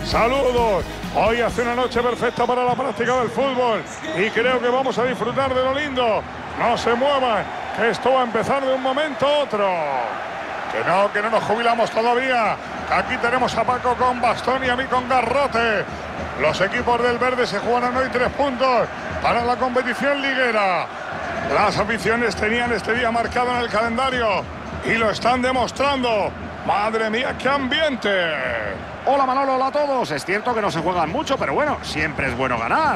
Saludos. Hoy hace una noche perfecta para la práctica del fútbol y creo que vamos a disfrutar de lo lindo. No se muevan, que esto va a empezar de un momento a otro. Que no nos jubilamos todavía. Que aquí tenemos a Paco con bastón y a mí con garrote. Los equipos del verde se jugarán hoy 3 puntos para la competición liguera. Las aficiones tenían este día marcado en el calendario y lo están demostrando. ¡Madre mía, qué ambiente! Hola Manolo, hola a todos. Es cierto que no se juegan mucho, pero bueno, siempre es bueno ganar.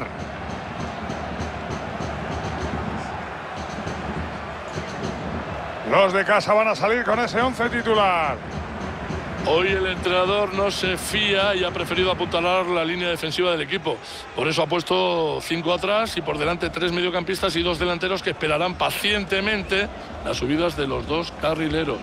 Los de casa van a salir con ese 11 titular. Hoy el entrenador no se fía y ha preferido apuntalar la línea defensiva del equipo. Por eso ha puesto 5 atrás y por delante 3 mediocampistas y 2 delanteros que esperarán pacientemente las subidas de los 2 carrileros.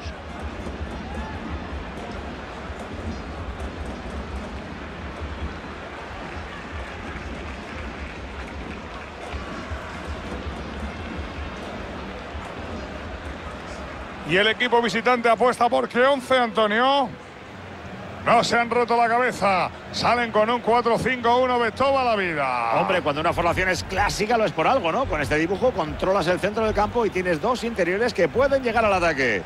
Y el equipo visitante apuesta por qué 11, Antonio. No se han roto la cabeza. Salen con un 4-5-1 de toda la vida. Hombre, cuando una formación es clásica lo es por algo, ¿no? Con este dibujo controlas el centro del campo y tienes 2 interiores que pueden llegar al ataque.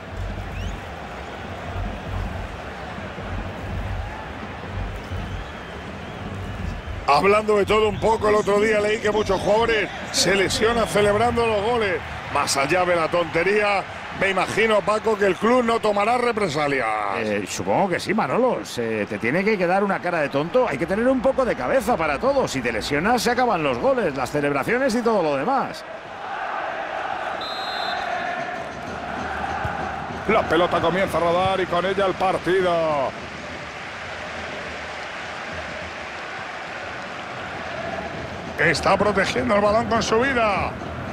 Hablando de todo un poco, el otro día leí que muchos jugadores se lesionan celebrando los goles. Más allá de la tontería, me imagino, Paco, que el club no tomará represalias. Supongo que sí, Manolo. Te tiene que quedar una cara de tonto. Hay que tener un poco de cabeza para todo. Si te lesionas, se acaban los goles, las celebraciones y todo lo demás. La pelota comienza a rodar y con ella el partido. Está protegiendo el balón con su vida.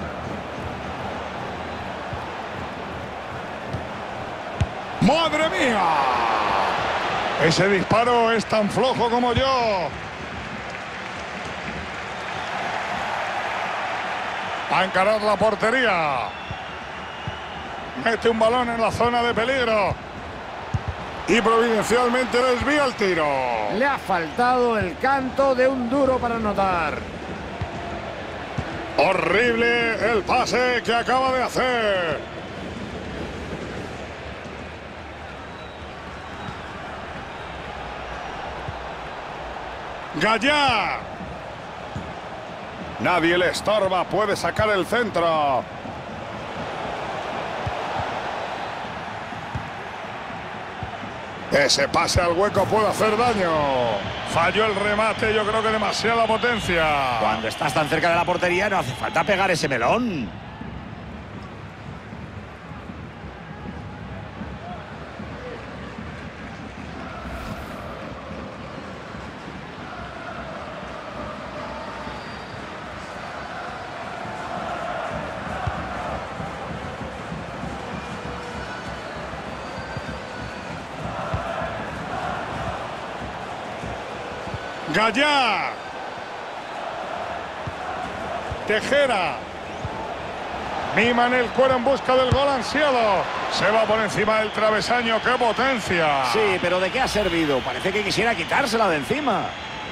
¡Madre mía! Ese disparo es tan flojo como yo. A encarar la portería. Mete un balón en la zona de peligro. Y providencialmente desvía el tiro. Le ha faltado el canto de un duro para anotar. Horrible el pase que acaba de hacer. Gallá. Nadie le estorba, puede sacar el centro. Ese pase al hueco puede hacer daño. Falló el remate, yo creo que demasiada potencia. Cuando estás tan cerca de la portería no hace falta pegar ese melón. Gallá. Tejera. Miman el cuero en busca del gol ansiado. Se va por encima del travesaño. ¡Qué potencia! Sí, pero ¿de qué ha servido? Parece que quisiera quitársela de encima.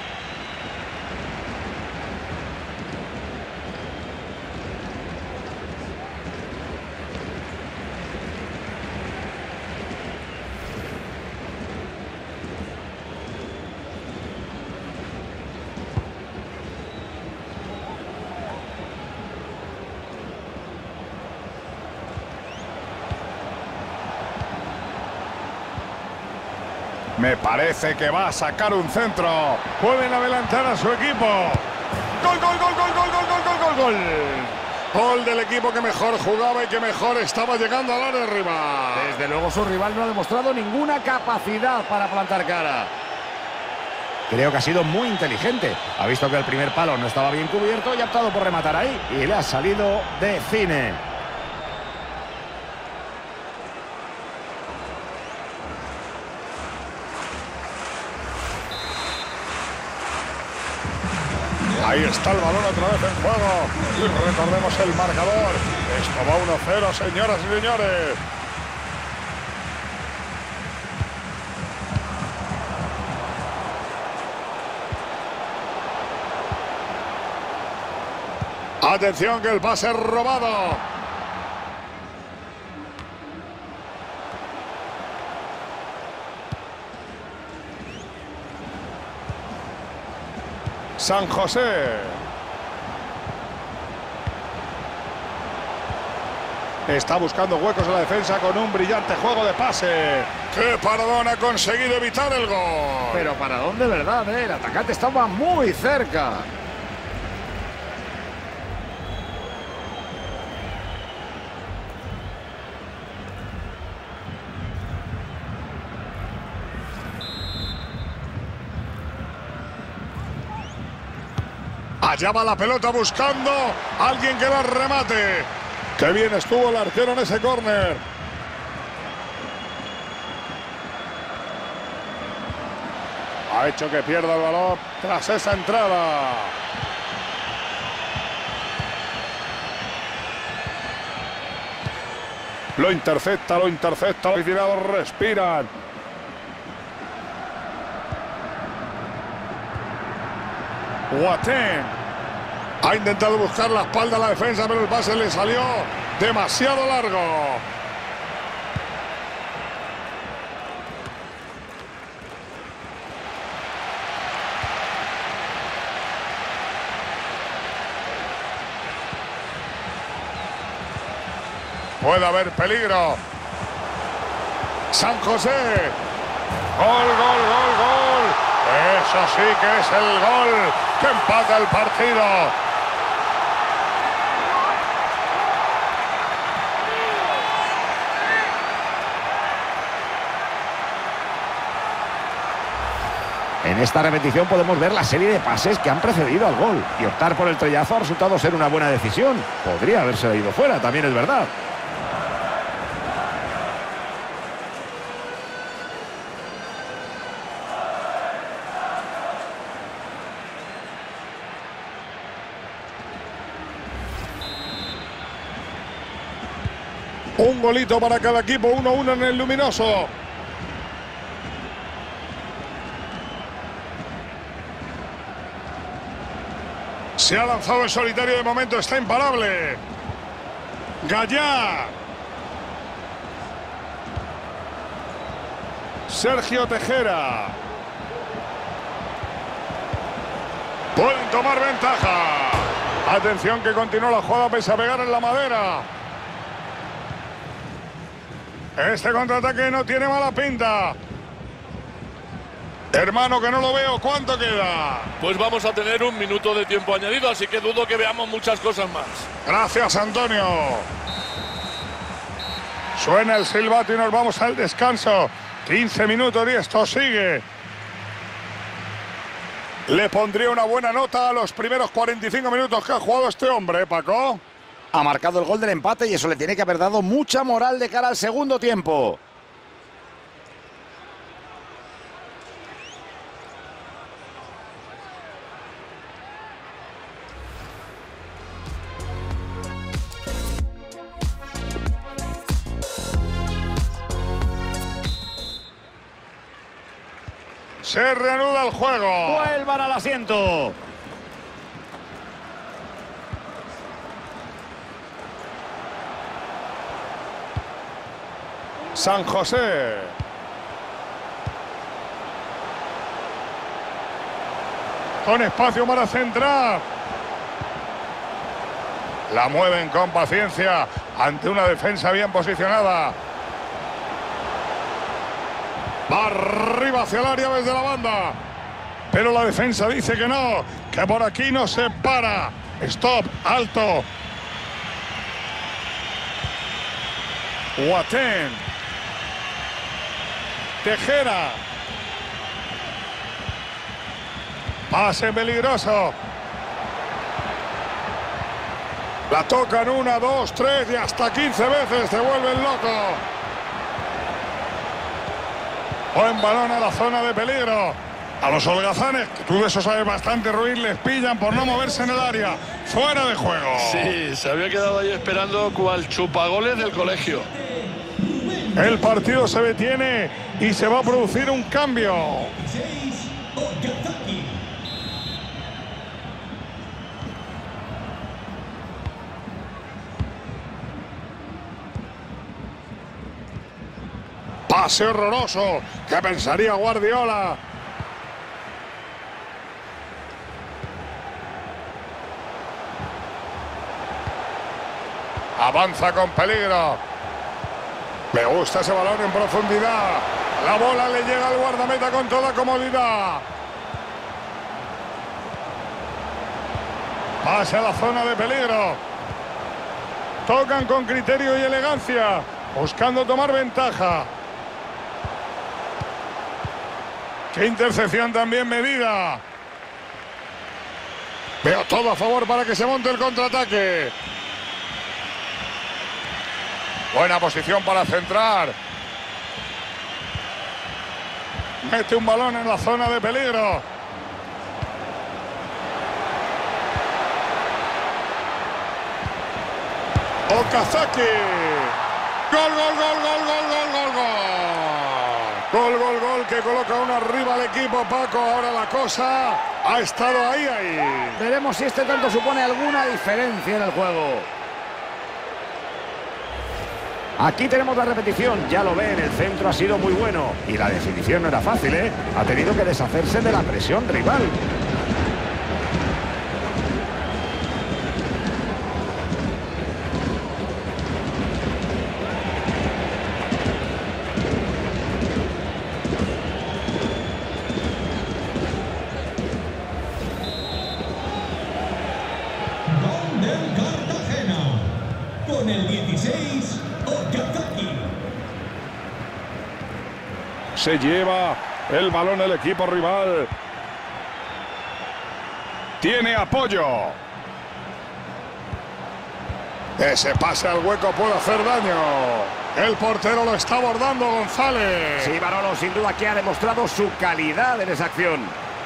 Me parece que va a sacar un centro. Pueden adelantar a su equipo. ¡Gol, gol, gol, gol, gol, gol, gol, gol, gol, gol! Gol del equipo que mejor jugaba y que mejor estaba llegando al área rival. Desde luego su rival no ha demostrado ninguna capacidad para plantar cara. Creo que ha sido muy inteligente. Ha visto que el primer palo no estaba bien cubierto y ha optado por rematar ahí. Y le ha salido de cine. Ahí está el balón otra vez en juego. Y recordemos el marcador. Esto va 1-0, señoras y señores. Atención que el pase es robado. San José. Está buscando huecos en la defensa con un brillante juego de pase. ¡Qué paradón! Ha conseguido evitar el gol. Pero paradón de verdad, ¿eh? El atacante estaba muy cerca. Allá va la pelota buscando a alguien que la remate. ¡Qué bien estuvo el arquero en ese córner! Ha hecho que pierda el balón tras esa entrada. Lo intercepta. Los aficionados respiran. Boateng. Ha intentado buscar la espalda a la defensa, pero el pase le salió demasiado largo. Puede haber peligro. San José. Gol, gol, gol, gol. Eso sí que es el gol que empata el partido. En esta repetición podemos ver la serie de pases que han precedido al gol. Y optar por el trellazo ha resultado ser una buena decisión. Podría haberse ido fuera, también es verdad. Un golito para cada equipo, 1-1 en el luminoso. Se ha lanzado en solitario, de momento está imparable. Gallá. Sergio Tejera. Pueden tomar ventaja. Atención que continúa la jugada pese a pegar en la madera. Este contraataque no tiene mala pinta. Hermano, que no lo veo. ¿Cuánto queda? Pues vamos a tener un minuto de tiempo añadido, así que dudo que veamos muchas cosas más. Gracias, Antonio. Suena el silbato y nos vamos al descanso. 15 minutos y esto sigue. Le pondría una buena nota a los primeros 45 minutos que ha jugado este hombre, Paco. Ha marcado el gol del empate y eso le tiene que haber dado mucha moral de cara al segundo tiempo. Se reanuda el juego. Vuelvan al asiento. San José. Con espacio para centrar. La mueven con paciencia ante una defensa bien posicionada. Va arriba hacia el área desde la banda. Pero la defensa dice que no, que por aquí no se para. Stop, alto. Boateng. Tejera. Pase peligroso. La tocan 1, 2, 3 y hasta 15 veces. Se vuelven locos. Buen balón a la zona de peligro. A los holgazanes, que tú de eso sabes bastante, Ruiz, les pillan por no moverse en el área. Fuera de juego. Sí, se había quedado ahí esperando cual chupagoles del colegio. El partido se detiene y se va a producir un cambio. Pase horroroso. ¿Qué pensaría Guardiola? Avanza con peligro. Me gusta ese balón en profundidad. La bola le llega al guardameta con toda comodidad. Pase a la zona de peligro. Tocan con criterio y elegancia, buscando tomar ventaja. ¡Qué intercepción también medida! Veo todo a favor para que se monte el contraataque. Buena posición para centrar. Mete un balón en la zona de peligro. Okazaki. Gol, gol, gol, gol, gol, gol, gol, gol. Gol, gol, gol, que coloca uno arriba al equipo, Paco. Ahora la cosa ha estado ahí. Veremos si este tanto supone alguna diferencia en el juego. Aquí tenemos la repetición, ya lo ven, el centro ha sido muy bueno. Y la definición no era fácil, ¿eh? Ha tenido que deshacerse de la presión rival. Gol del Cartagena. Con el 16... Okazaki. Se lleva el balón el equipo rival. Tiene apoyo. Ese pase al hueco puede hacer daño. El portero lo está abordando, González. Sí, Barolo, sin duda que ha demostrado su calidad en esa acción.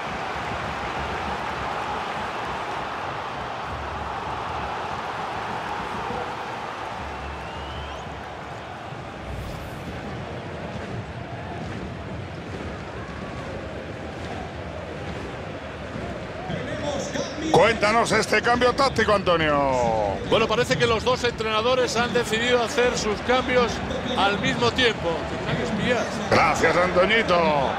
Cuéntanos este cambio táctico, Antonio. Bueno, parece que los dos entrenadores han decidido hacer sus cambios al mismo tiempo. Tendrán que espiar. Gracias, Antoñito.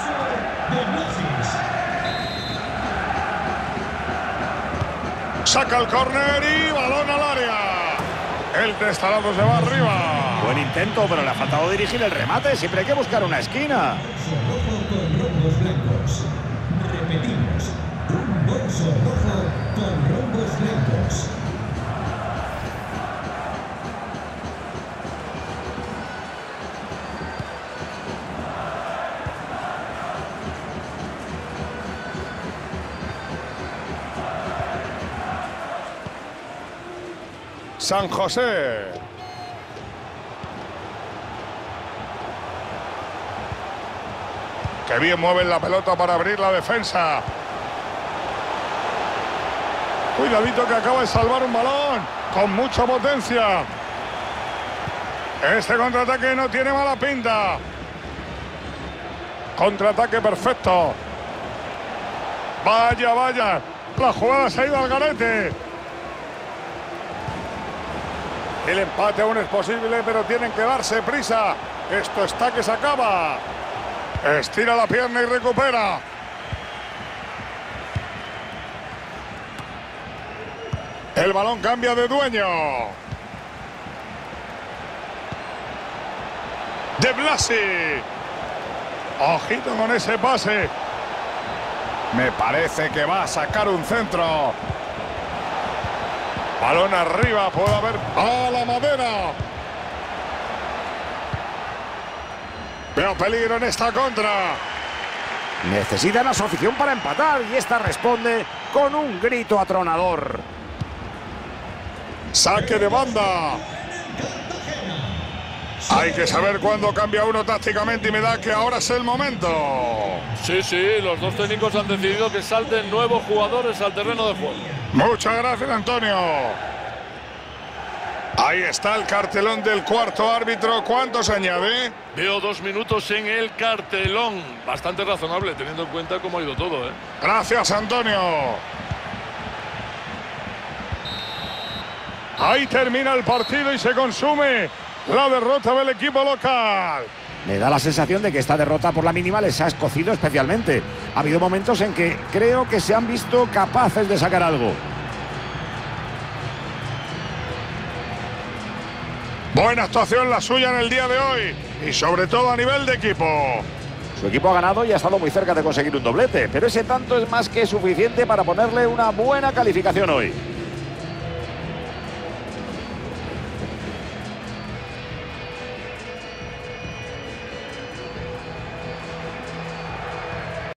Saca el córner y balón al área. El destalado se va arriba. Buen intento, pero le ha faltado dirigir el remate. Siempre hay que buscar una esquina. Rojo con rombos blancos. Repetimos. Un bolso rojo con rombos blancos. San José. Qué bien mueven la pelota para abrir la defensa. Cuidadito que acaba de salvar un balón con mucha potencia. Este contraataque no tiene mala pinta. Contraataque perfecto. Vaya, vaya. La jugada se ha ido al garete. El empate aún es posible, pero tienen que darse prisa. Esto está que se acaba. Estira la pierna y recupera. El balón cambia de dueño. De Blasi. Ojito con ese pase. Me parece que va a sacar un centro. Balón arriba, puede haber... ¡A la madera! Veo peligro en esta contra. Necesitan a su afición para empatar y esta responde con un grito atronador. Saque de banda. Hay que saber cuándo cambia uno tácticamente y me da que ahora es el momento. Sí, los dos técnicos han decidido que salten nuevos jugadores al terreno de juego. Muchas gracias, Antonio. Ahí está el cartelón del cuarto árbitro. ¿Cuánto se añade? Veo 2 minutos en el cartelón. Bastante razonable, teniendo en cuenta cómo ha ido todo, ¿eh? Gracias, Antonio. Ahí termina el partido y se consume la derrota del equipo local. Me da la sensación de que esta derrota por la mínima les ha escocido especialmente. Ha habido momentos en que creo que se han visto capaces de sacar algo. Buena actuación la suya en el día de hoy y sobre todo a nivel de equipo. Su equipo ha ganado y ha estado muy cerca de conseguir un doblete, pero ese tanto es más que suficiente para ponerle una buena calificación hoy.